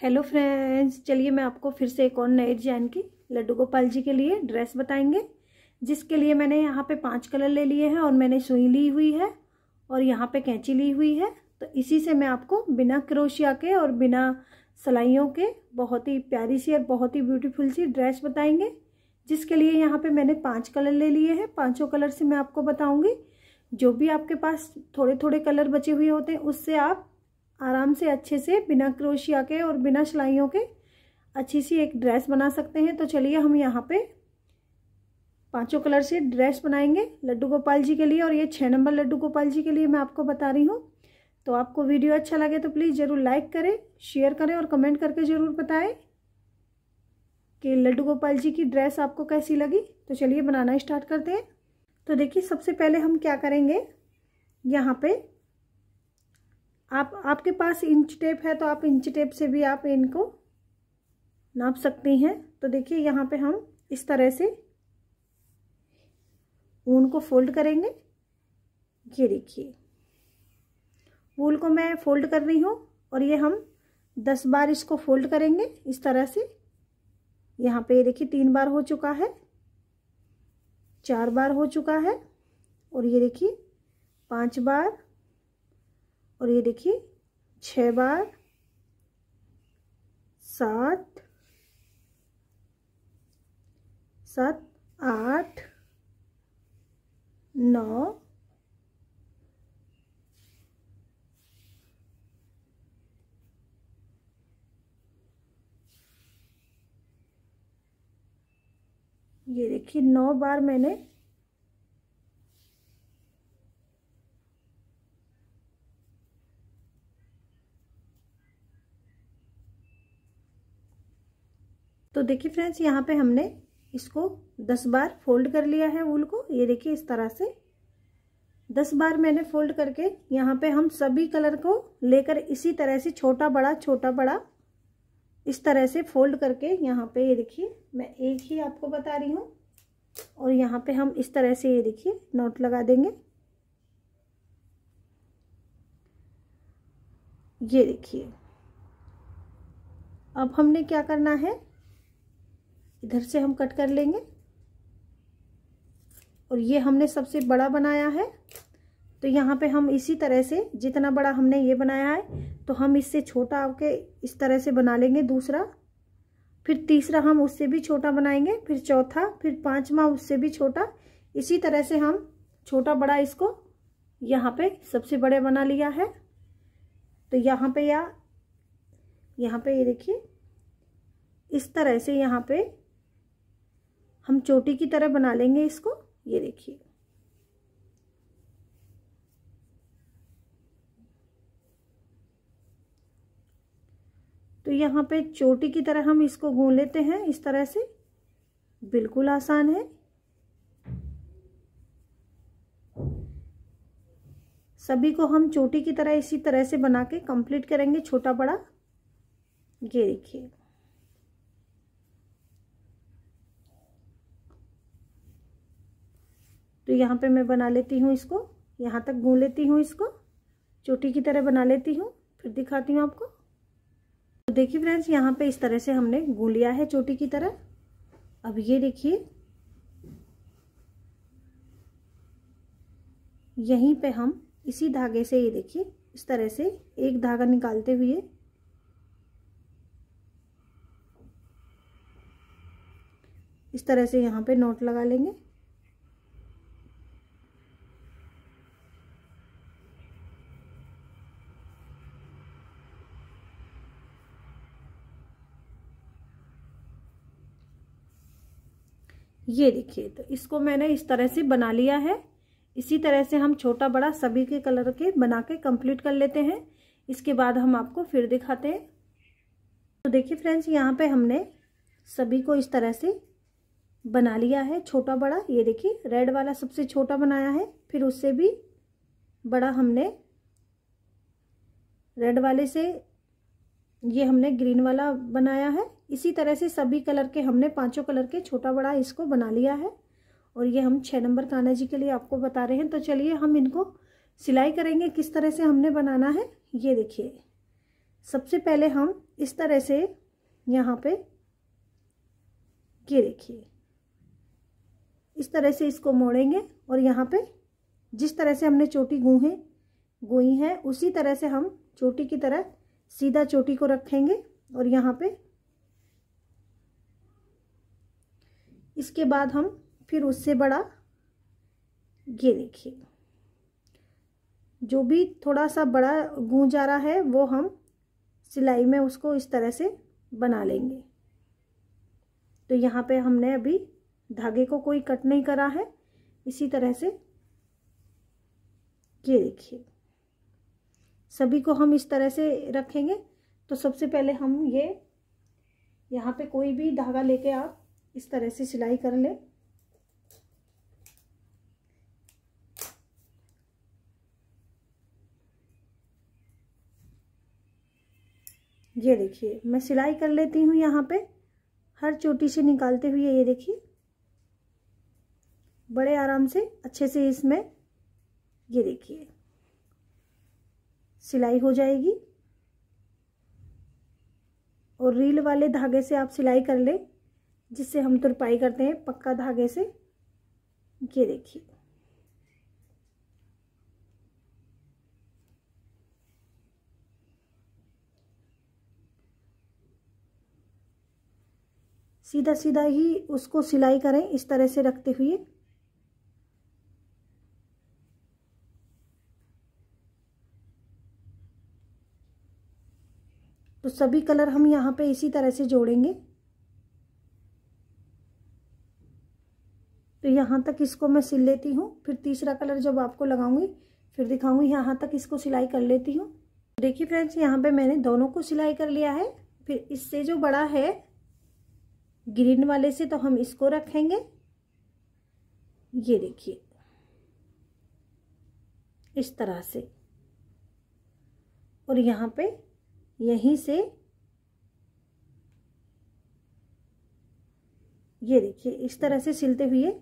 Hello friends, चलिए मैं आपको फिर से एक और नए डिजाइन की लड्डू गोपाल जी के लिए ड्रेस बताएंगे, जिसके लिए मैंने यहाँ पे 5 कलर ले लिए हैं और मैंने सुई ली हुई है और यहाँ पे कैंची ली हुई है। तो इसी से मैं आपको बिना क्रोशिया के और बिना सिलाइयों के बहुत ही प्यारी सी और बहुत ही ब्यूटीफुल सी ड्रेस बताएंगे, जिसके लिए यहाँ पे मैंने 5 कलर ले लिए हैं। 5 कलर से मैं आपको बताऊँगी। जो भी आपके पास थोड़े थोड़े कलर बचे हुए होते हैं उससे आप आराम से अच्छे से बिना क्रोशिया के और बिना सिलाइयों के अच्छी सी एक ड्रेस बना सकते हैं। तो चलिए हम यहाँ पे 5 कलर से ड्रेस बनाएंगे लड्डू गोपाल जी के लिए, और ये 6 नंबर लड्डू गोपाल जी के लिए मैं आपको बता रही हूँ। तो आपको वीडियो अच्छा लगे तो प्लीज़ ज़रूर लाइक करें, शेयर करें और कमेंट करके ज़रूर बताएं कि लड्डू गोपाल जी की ड्रेस आपको कैसी लगी। तो चलिए बनाना स्टार्ट करते हैं। तो देखिए, सबसे पहले हम क्या करेंगे, यहाँ पे आपके पास इंच टेप है तो आप इंच टेप से भी आप इनको नाप सकती हैं। तो देखिए, यहाँ पे हम इस तरह से ऊन को फोल्ड करेंगे। ये देखिए, वूल को मैं फोल्ड कर रही हूँ और ये हम 10 बार इसको फोल्ड करेंगे इस तरह से। यहाँ पे ये देखिए 3 बार हो चुका है, 4 बार हो चुका है, और ये देखिए 5 बार, और ये देखिए 6 बार, 7, 8, 9, 9 बार मैंने तो देखिए फ्रेंड्स, यहाँ पे हमने इसको 10 बार फोल्ड कर लिया है वूल को। ये देखिए इस तरह से 10 बार मैंने फोल्ड करके यहाँ पे हम सभी कलर को लेकर इसी तरह से छोटा बड़ा इस तरह से फोल्ड करके यहाँ पे ये देखिए मैं एक ही आपको बता रही हूँ, और यहाँ पे हम इस तरह से ये देखिए नॉट लगा देंगे। ये देखिए, अब हमने क्या करना है, इधर से हम कट कर लेंगे, और ये हमने सबसे बड़ा बनाया है। तो यहाँ पे हम इसी तरह से जितना बड़ा हमने ये बनाया है तो हम इससे छोटा आके इस तरह से बना लेंगे दूसरा, फिर तीसरा हम उससे भी छोटा बनाएंगे, फिर चौथा, फिर 5वां उससे भी छोटा। इसी तरह से हम छोटा बड़ा इसको यहाँ पे सबसे बड़े बना लिया है। तो यहाँ पे ये देखिए इस तरह से यहाँ पे हम चोटी की तरह बना लेंगे इसको। ये देखिए, तो यहाँ पे चोटी की तरह हम इसको गूंथ लेते हैं इस तरह से। बिल्कुल आसान है। सभी को हम चोटी की तरह इसी तरह से बना के कंप्लीट करेंगे, छोटा बड़ा। ये देखिए, तो यहाँ पे मैं बना लेती हूँ इसको, यहाँ तक गूंथ लेती हूँ इसको, चोटी की तरह बना लेती हूँ, फिर दिखाती हूँ आपको। तो देखिए फ्रेंड्स, यहाँ पे इस तरह से हमने गूंथ लिया है चोटी की तरह। अब ये देखिए, यहीं पे हम इसी धागे से ये देखिए इस तरह से एक धागा निकालते हुए इस तरह से यहाँ पे नॉट लगा लेंगे। ये देखिए, तो इसको मैंने इस तरह से बना लिया है। इसी तरह से हम छोटा बड़ा सभी के कलर के बना के कंप्लीट कर लेते हैं। इसके बाद हम आपको फिर दिखाते हैं। तो देखिए फ्रेंड्स, यहाँ पे हमने सभी को इस तरह से बना लिया है छोटा बड़ा। ये देखिए, रेड वाला सबसे छोटा बनाया है, फिर उससे भी बड़ा हमने रेड वाले से ये हमने ग्रीन वाला बनाया है। इसी तरह से सभी कलर के हमने 5 कलर के छोटा बड़ा इसको बना लिया है, और ये हम 6 नंबर कान्हा जी के लिए आपको बता रहे हैं। तो चलिए हम इनको सिलाई करेंगे, किस तरह से हमने बनाना है। ये देखिए, सबसे पहले हम इस तरह से यहाँ पे ये देखिए, इस तरह से इसको मोड़ेंगे और यहाँ पे जिस तरह से हमने चोटी गोई है उसी तरह से हम चोटी की तरह सीधा चोटी को रखेंगे। और यहाँ पे इसके बाद हम फिर उससे बड़ा, ये देखिए, जो भी थोड़ा सा बड़ा गूंज आ रहा है वो हम सिलाई में उसको इस तरह से बना लेंगे। तो यहाँ पे हमने अभी धागे को कोई कट नहीं करा है, इसी तरह से ये देखिए सभी को हम इस तरह से रखेंगे। तो सबसे पहले हम ये यहाँ पे कोई भी धागा लेके आप इस तरह से सिलाई कर लें। ये देखिए मैं सिलाई कर लेती हूँ यहाँ पे हर चोटी से निकालते हुए। ये देखिए बड़े आराम से अच्छे से इसमें ये देखिए सिलाई हो जाएगी। और रील वाले धागे से आप सिलाई कर ले, जिससे हम तुरपाई करते हैं पक्का धागे से। ये देखिए सीधा सीधा ही उसको सिलाई करें इस तरह से रखते हुए। तो सभी कलर हम यहाँ पे इसी तरह से जोड़ेंगे। तो यहाँ तक इसको मैं सिल लेती हूँ, फिर तीसरा कलर जब आपको लगाऊंगी फिर दिखाऊंगी। यहाँ तक इसको सिलाई कर लेती हूँ। देखिए फ्रेंड्स यहाँ पे मैंने दोनों को सिलाई कर लिया है। फिर इससे जो बड़ा है ग्रीन वाले से, तो हम इसको रखेंगे। ये देखिए इस तरह से, और यहाँ पे यहीं से ये देखिए इस तरह से सिलते हुए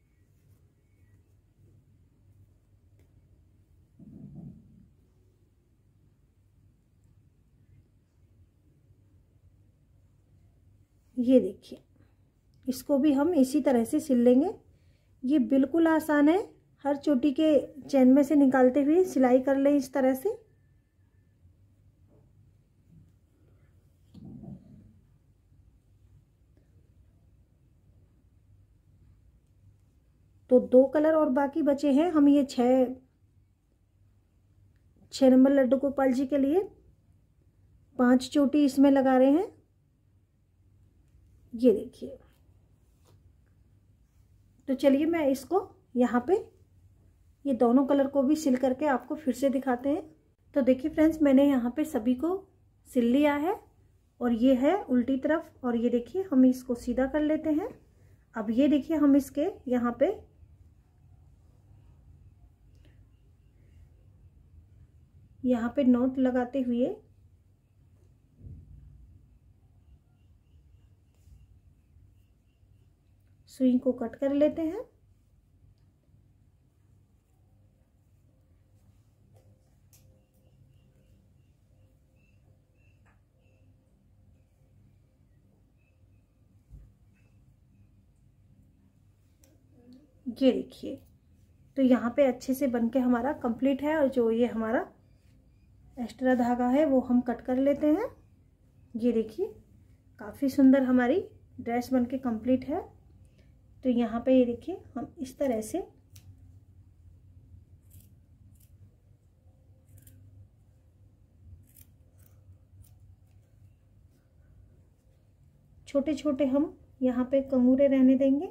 ये देखिए इसको भी हम इसी तरह से सिल लेंगे। ये बिल्कुल आसान है, हर चोटी के चैन में से निकालते हुए सिलाई कर लें इस तरह से। तो 2 कलर और बाकी बचे हैं। हम ये 6 नंबर लड्डू गोपाल जी के लिए 5 चोटी इसमें लगा रहे हैं। ये देखिए, तो चलिए मैं इसको यहाँ पे ये दोनों कलर को भी सिल करके आपको फिर से दिखाते हैं। तो देखिए फ्रेंड्स मैंने यहाँ पे सभी को सिल लिया है, और ये है उल्टी तरफ, और ये देखिए हम इसको सीधा कर लेते हैं। अब ये देखिए हम इसके यहाँ पे नॉट लगाते हुए सुई को कट कर लेते हैं। ये देखिए, तो यहाँ पे अच्छे से बनके हमारा कंप्लीट है। और जो ये हमारा एक्स्ट्रा धागा है वो हम कट कर लेते हैं। ये देखिए काफ़ी सुंदर हमारी ड्रेस बनके कंप्लीट है। तो यहाँ पे ये देखिए हम इस तरह से छोटे छोटे हम यहाँ पे कंगूरे रहने देंगे।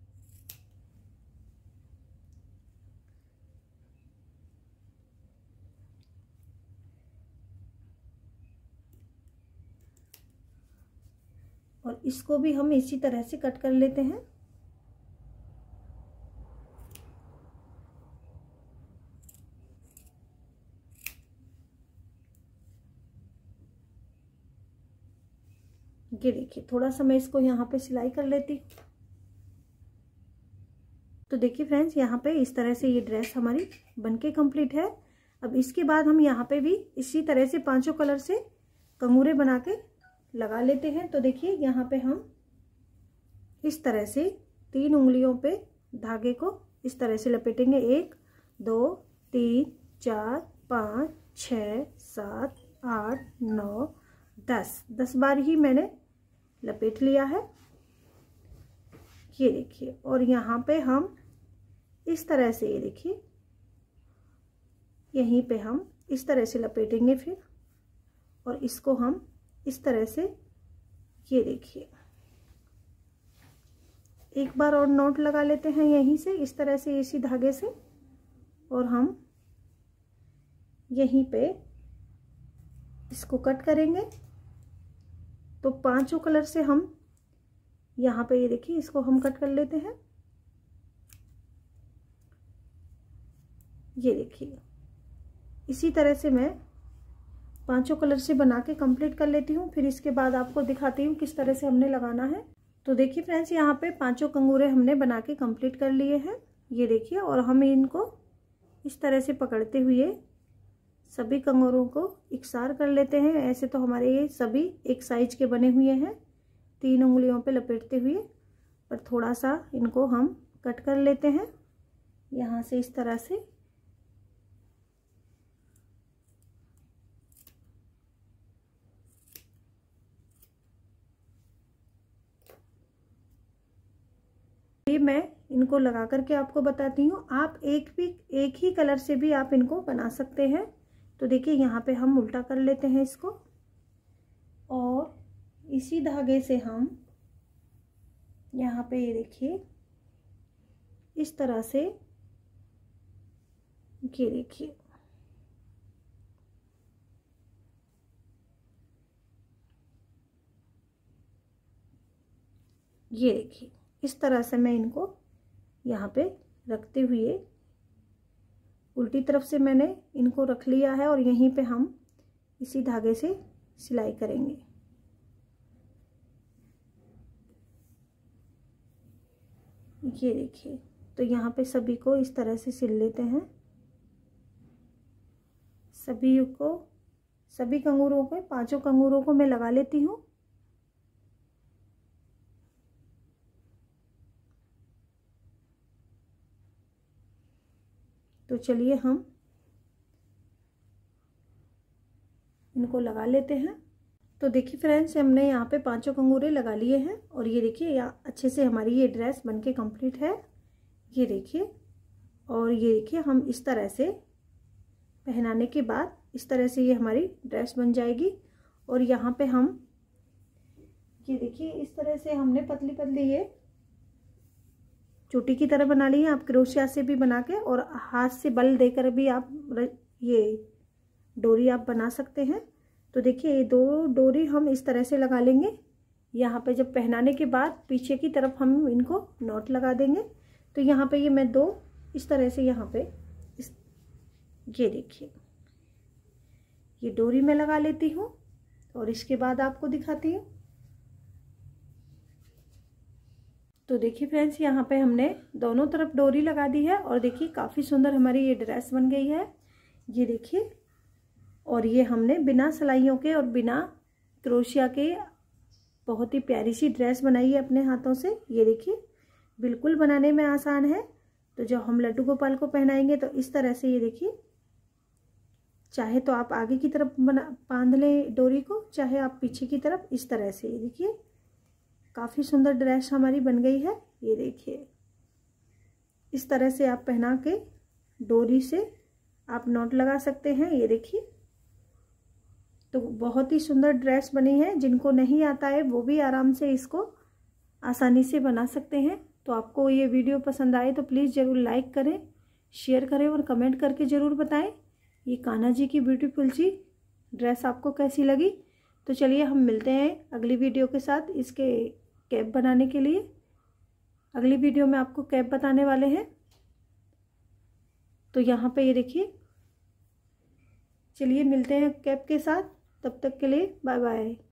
और इसको भी हम इसी तरह से कट कर लेते हैं। ये देखिए थोड़ा सा मैं इसको यहाँ पे सिलाई कर लेती हूँ। तो देखिए फ्रेंड्स यहाँ पे इस तरह से ये ड्रेस हमारी बनके कंप्लीट है। अब इसके बाद हम यहाँ पे भी इसी तरह से 5 कलर से कंगूरे बना के लगा लेते हैं। तो देखिए यहाँ पे हम इस तरह से 3 उंगलियों पे धागे को इस तरह से लपेटेंगे। 1 2 3 4 5 6 7 8 9 10 बार ही मैंने लपेट लिया है, ये देखिए। और यहाँ पे हम इस तरह से, ये देखिए, यहीं पे हम इस तरह से लपेटेंगे फिर, और इसको हम इस तरह से, ये देखिए, एक बार और नॉट लगा लेते हैं यहीं से, इस तरह से, इसी धागे से, और हम यहीं पे इसको कट करेंगे। तो 5 कलर से हम यहाँ पे, ये देखिए, इसको हम कट कर लेते हैं, ये देखिए। इसी तरह से मैं 5 कलर से बना के कंप्लीट कर लेती हूँ, फिर इसके बाद आपको दिखाती हूँ किस तरह से हमने लगाना है। तो देखिए फ्रेंड्स, यहाँ पे 5 कंगूरे हमने बना के कंप्लीट कर लिए हैं, ये देखिए। और हम इनको इस तरह से पकड़ते हुए सभी कंगूरों को इकसार कर लेते हैं। ऐसे तो हमारे ये सभी एक साइज के बने हुए हैं, 3 उंगलियों पे लपेटते हुए, पर थोड़ा सा इनको हम कट कर लेते हैं यहाँ से, इस तरह से। ये मैं इनको लगा करके आपको बताती हूँ। आप एक ही कलर से भी आप इनको बना सकते हैं। तो देखिए यहाँ पे हम उल्टा कर लेते हैं इसको, और इसी धागे से हम यहाँ पे, ये देखिए, इस तरह से, ये देखिए, ये देखिए, इस तरह से मैं इनको यहाँ पे रखते हुए, उल्टी तरफ से मैंने इनको रख लिया है, और यहीं पे हम इसी धागे से सिलाई करेंगे। ये देखिए, तो यहाँ पे सभी को इस तरह से सिल लेते हैं, सभी कंगूरों को, 5 कंगूरों को मैं लगा लेती हूँ। तो चलिए हम इनको लगा लेते हैं। तो देखिए फ्रेंड्स, हमने यहाँ पे 5 कंगूरे लगा लिए हैं, और ये देखिए यहाँ अच्छे से हमारी ये ड्रेस बनके कंप्लीट है, ये देखिए। और ये देखिए, हम इस तरह से पहनाने के बाद इस तरह से ये हमारी ड्रेस बन जाएगी। और यहाँ पे हम, ये देखिए, इस तरह से हमने पतली पतली ये चोटी की तरह बना ली है। आप क्रोशिया से भी बना के, और हाथ से बल देकर भी आप ये डोरी आप बना सकते हैं। तो देखिए, ये 2 डोरी हम इस तरह से लगा लेंगे। यहाँ पे जब पहनाने के बाद पीछे की तरफ हम इनको नॉट लगा देंगे। तो यहाँ पे ये मैं 2 इस तरह से यहाँ पे ये देखिए, ये डोरी मैं लगा लेती हूँ, और इसके बाद आपको दिखाती हूँ। तो देखिए फ्रेंड्स, यहाँ पे हमने दोनों तरफ डोरी लगा दी है, और देखिए काफ़ी सुंदर हमारी ये ड्रेस बन गई है, ये देखिए। और ये हमने बिना सिलाइयों के और बिना क्रोशिया के बहुत ही प्यारी सी ड्रेस बनाई है अपने हाथों से, ये देखिए, बिल्कुल बनाने में आसान है। तो जब हम लड्डू गोपाल को पहनाएंगे तो इस तरह से, ये देखिए, चाहे तो आप आगे की तरफ बांध लें डोरी को, चाहे आप पीछे की तरफ, इस तरह से, ये देखिए, काफ़ी सुंदर ड्रेस हमारी बन गई है, ये देखिए। इस तरह से आप पहना के डोरी से आप नॉट लगा सकते हैं, ये देखिए। तो बहुत ही सुंदर ड्रेस बनी है, जिनको नहीं आता है वो भी आराम से इसको आसानी से बना सकते हैं। तो आपको ये वीडियो पसंद आए तो प्लीज़ ज़रूर लाइक करें, शेयर करें, और कमेंट करके ज़रूर बताएं ये कान्हा जी की ब्यूटीफुल सी ड्रेस आपको कैसी लगी। तो चलिए हम मिलते हैं अगली वीडियो के साथ इसके कैप बनाने के लिए। अगली वीडियो में आपको कैप बताने वाले हैं। तो यहाँ पे ये देखिए, चलिए मिलते हैं कैप के साथ, तब तक के लिए बाय बाय।